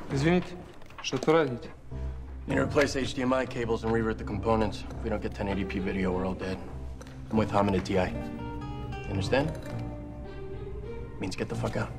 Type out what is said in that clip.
Izvinite, što to radite? You need to replace HDMI cables and revert the components. If we don't get 1080p video, we're all dead. I'm with Hamid at TI. You understand? Means get the fuck out.